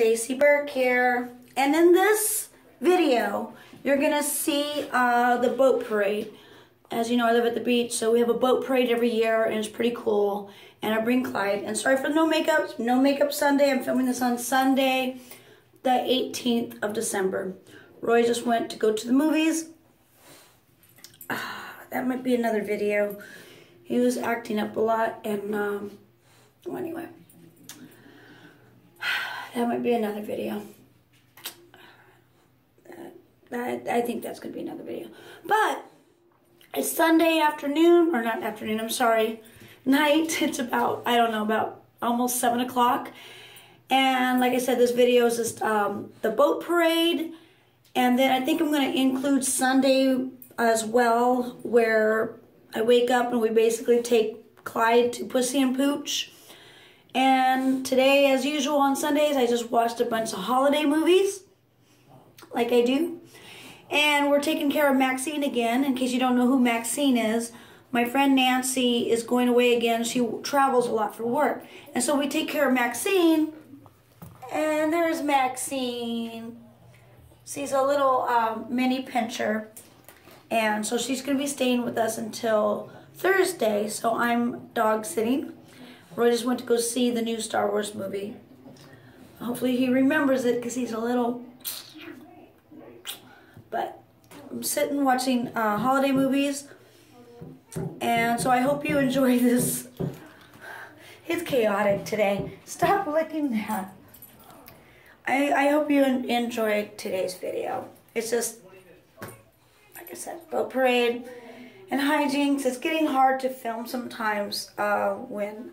Stacy Burke here, and in this video you're gonna see the boat parade. As you know, I live at the beach, so we have a boat parade every year and it's pretty cool, and I bring Clyde. And sorry for no makeup Sunday. I'm filming this on Sunday the 18th of December. Roy just went to go to the movies. That might be another video. He was acting up a lot, and well, anyway, that might be another video. I think that's going to be another video. But it's Sunday afternoon, or not afternoon, I'm sorry, night. It's about, I don't know, about almost 7 o'clock. And like I said, this video is just the boat parade. And then I think I'm going to include Sunday as well, where I wake up and we basically take Clyde to Pussy and Pooch. And today, as usual on Sundays, I just watched a bunch of holiday movies, like I do. And we're taking care of Maxine again. In case you don't know who Maxine is, my friend Nancy is going away again. She travels a lot for work. And so we take care of Maxine. And there's Maxine. She's a little mini pincher. And so she's going to be staying with us until Thursday. So I'm dog sitting. Roy just went to go see the new Star Wars movie. Hopefully he remembers it because he's a little... But I'm sitting watching holiday movies. And so I hope you enjoy this. It's chaotic today. Stop licking that. I hope you enjoy today's video. It's just, like I said, boat parade and hijinks. It's getting hard to film sometimes when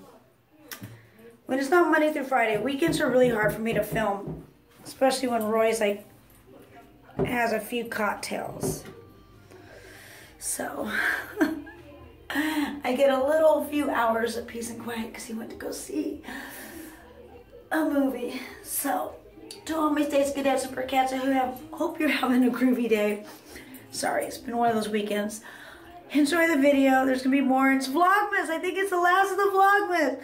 it's not Monday through Friday. Weekends are really hard for me to film, especially when Roy's like has a few cocktails. So I get a few hours of peace and quiet because he went to go see a movie. So to all my Stacy Cadettes and Percats, I hope you're having a groovy day. Sorry, it's been one of those weekends. Enjoy the video. There's gonna be more. It's Vlogmas. I think it's the last of the Vlogmas.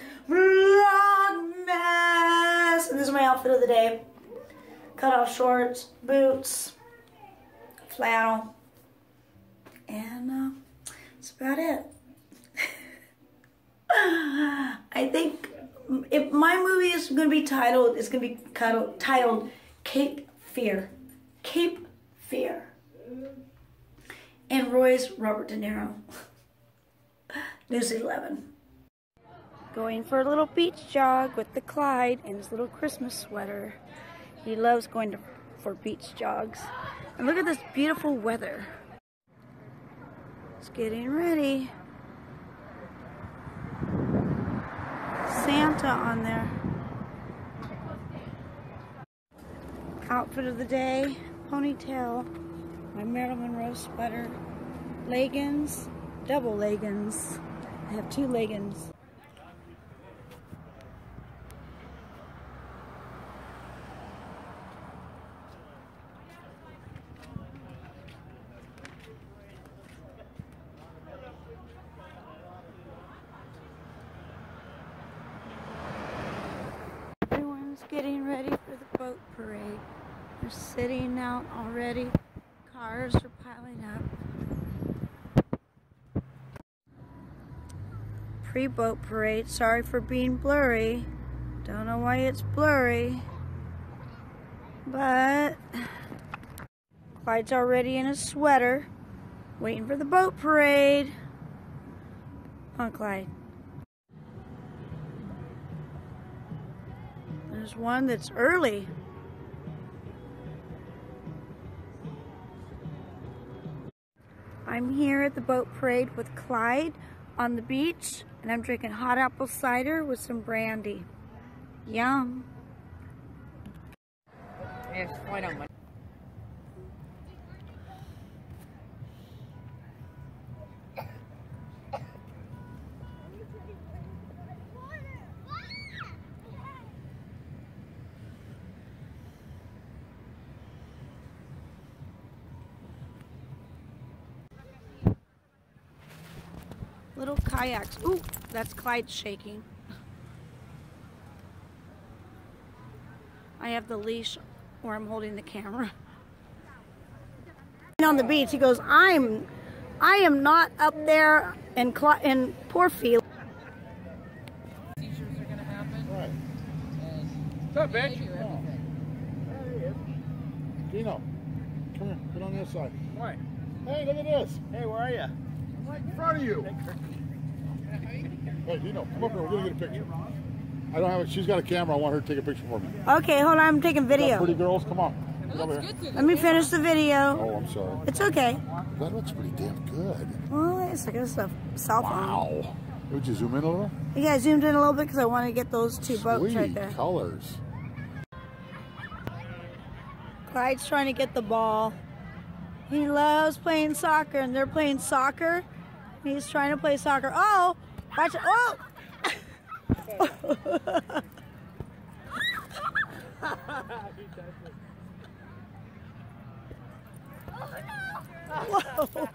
Vlogmas. And this is my outfit of the day. Cut off shorts, boots, flannel, and that's about it. I think if my movie is going to be titled, it's going to be titled Cape Fear. Cape Fear. And Roy's Robert De Niro. News 11. Going for a little beach jog with the Clyde in his little Christmas sweater. He loves going for beach jogs. And look at this beautiful weather. It's getting ready. Santa on there. Outfit of the day, ponytail, my Marilyn Monroe sweater, leggings, double leggings. I have 2 leggings. Getting ready for the boat parade. They're sitting out already. Cars are piling up. Pre-boat parade. Sorry for being blurry. Don't know why it's blurry. But Clyde's already in his sweater, waiting for the boat parade. Come on, Clyde. There's one that's early. I'm here at the boat parade with Clyde on the beach, and I'm drinking hot apple cider with some brandy. Yum. Yes, why not? Little kayaks. Ooh, that's Clyde shaking. I have the leash where I'm holding the camera. On the beach, he goes, I am not up there in Porfield. T-shirts are gonna happen. Right. What's up, bitch? Dino, come here. Get on the other side. Why? Hey, look at this. Hey, where are you? I'm right in front of you. Hey, Dino, come up here. We're gonna get a picture. I don't have it. She's got a camera. I want her to take a picture for me. Okay, hold on. I'm taking video. Pretty girls, come on. Get over here. Let me finish the video. Oh, I'm sorry. It's okay. That looks pretty damn good. Well, it's like a cell phone. Wow. Would you zoom in a little? Yeah, I zoomed in a little bit because I want to get those two boats right there. Sweet colors. Clyde's trying to get the ball. He loves playing soccer, and they're playing soccer. He's trying to play soccer. Oh! Watch it. Oh! Whoa.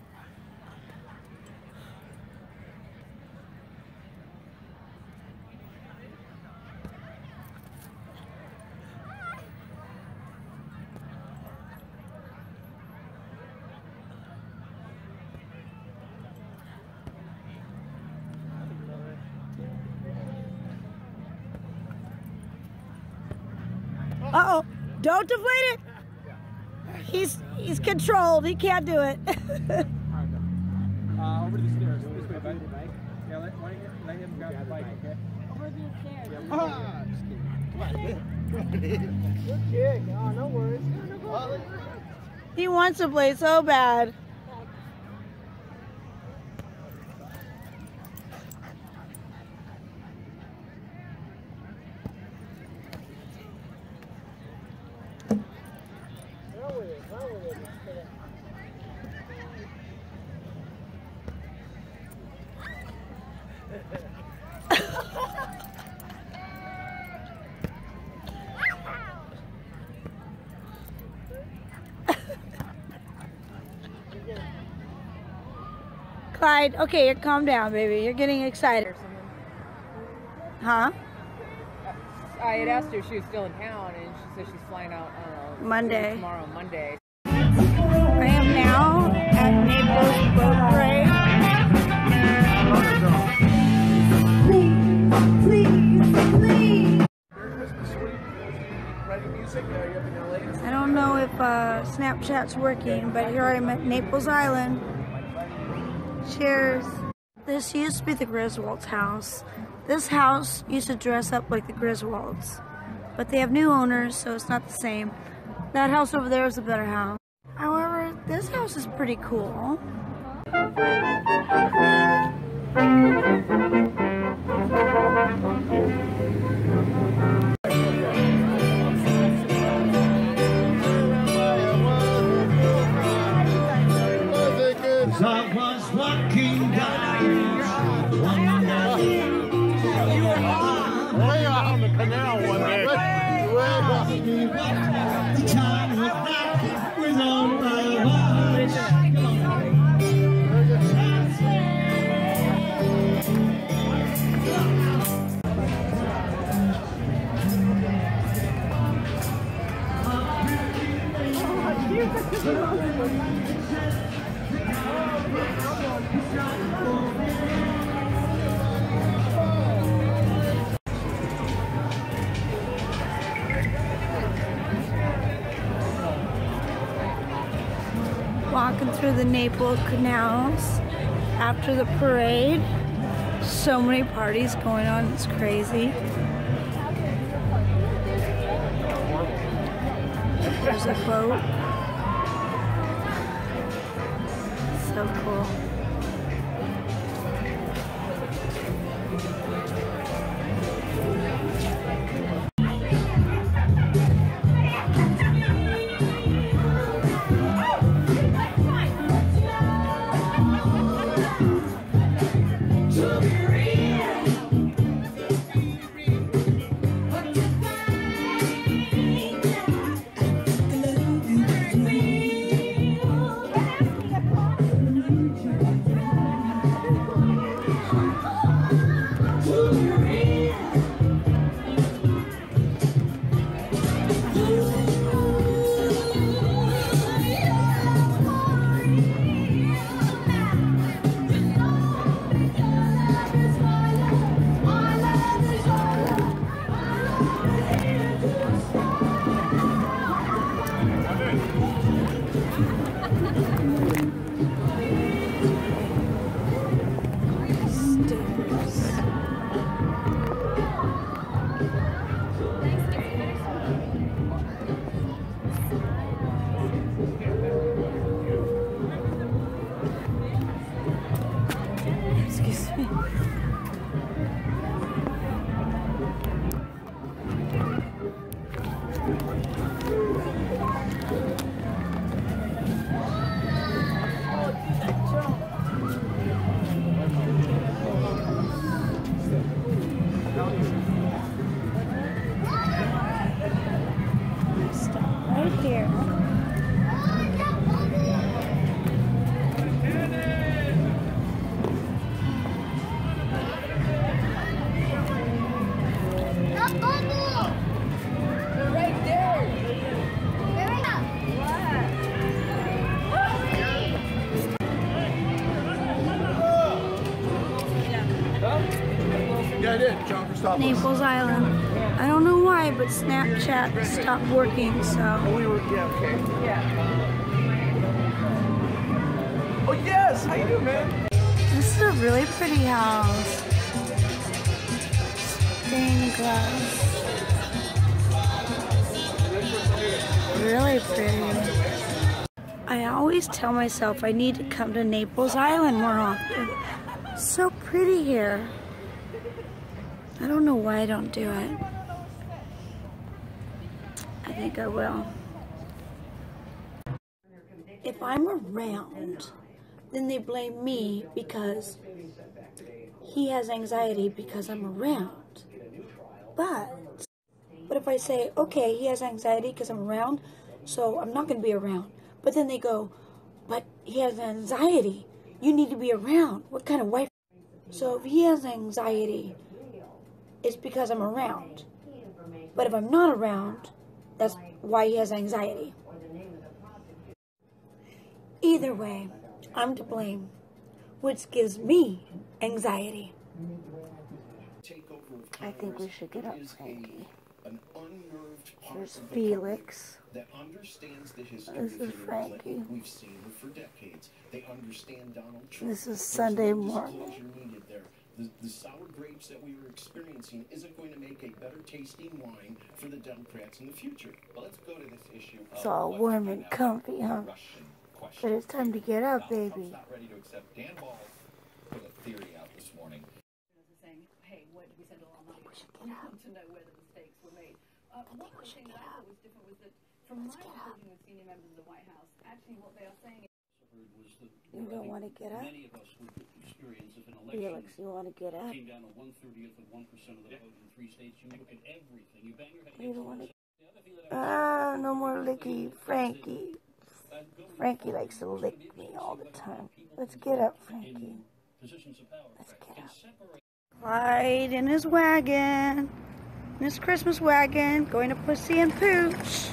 Uh-oh, don't deflate it. He's controlled. He can't do it. Over to the stairs. This way, bud. Yeah, let him grab the bike, okay? Over to the stairs. Yeah, just kidding. Come on. Good kick. Oh, no worries. He wants to play so bad. Clyde, okay, calm down, baby. You're getting excited. Huh? I had asked her if she was still in town, and she said she's flying out, I don't know, Monday. Tomorrow, Monday. I am now at Naples Boat Parade. I don't know if Snapchat's working, but here I am at Naples Island. Cheers. This used to be the Griswolds house. This house used to dress up like the Griswolds, but they have new owners, so it's not the same. That house over there is a better house. However, this house is pretty cool. I was walking down one day. Way out on the canal one day. Way out. The time was back with all my watch. Walking through the Naples canals after the parade. So many parties going on, it's crazy. There's a boat. So cool. Yeah, I did. John Christopoulos. Naples Island. I don't know why, but Snapchat stopped working, so. We were, yeah, okay. Yeah. Oh, yes! How you doing, man? This is a really pretty house. Stained glass. Really pretty. I always tell myself I need to come to Naples Island more often. It's so pretty here. I don't know why I don't do it. I think I will. If I'm around, then they blame me because he has anxiety because I'm around. But if I say, okay, he has anxiety because I'm around, so I'm not going to be around. But then they go, but he has anxiety. You need to be around. What kind of wife? So if he has anxiety, it's because I'm around. But if I'm not around, that's why he has anxiety. Either way, I'm to blame, which gives me anxiety. I think we should get up, Frankie. There's Felix. That understands the history This is Frankie. we've seen for decades. They understand Donald Trump. This is Sunday morning. The sour grapes that we were experiencing isn't going to make a better tasting wine for the Democrats in the future. But let's go to this issue. It's all warm and comfy, huh? But it's time to get up, baby. Not ready to accept. Dan Ball put a theory out this morning. Saying, hey, what did we send along? We want to know where the mistakes were made. One of the things that I thought was different was that from my talking with senior members of the White House, actually what they are saying is You don't want to get up? Many of us would experience if an Felix, election you want to get up? came down to 1/30th of 1% of the vote in 3 states. You look at everything. You bang your head You don't want against to. No more licky, Frankie. Frankie likes to lick me all the time. Let's get up, Frankie. positions of power. Let's get And up. separate Clyde in his wagon, in his Christmas wagon, going to Pussy and Pooch.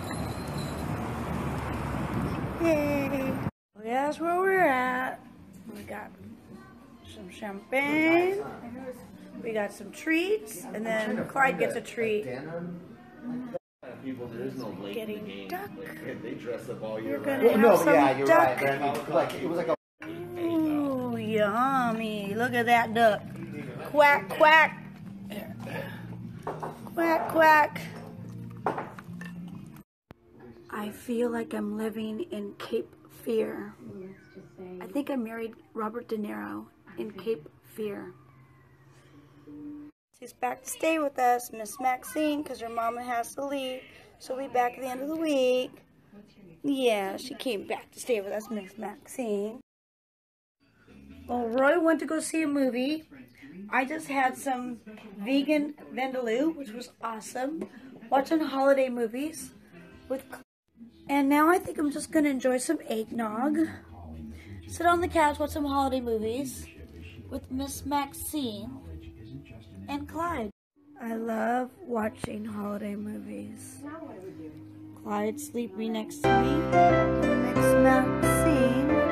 Yay! Well, that's where we're at. We got some champagne, we got some treats, and then Clyde gets a treat. People, there is no lake in the Getting game. duck. Like, they dress up all year You're round. gonna have some duck. But I mean, like, it was like a... Ooh, yummy. Look at that duck. Quack, quack. Quack, quack. I feel like I'm living in Cape Fear. I think I married Robert De Niro in Cape Fear. She's back to stay with us, Miss Maxine, because her mama has to leave. She'll be back at the end of the week. Yeah, she came back to stay with us, Miss Maxine. Well, Roy went to go see a movie. I just had some vegan vindaloo, which was awesome. Watching holiday movies with. And now I think I'm just going to enjoy some eggnog. Sit on the couch, watch some holiday movies with Miss Maxine and Clyde. I love watching holiday movies. Clyde sleeping next to me. Miss Maxine.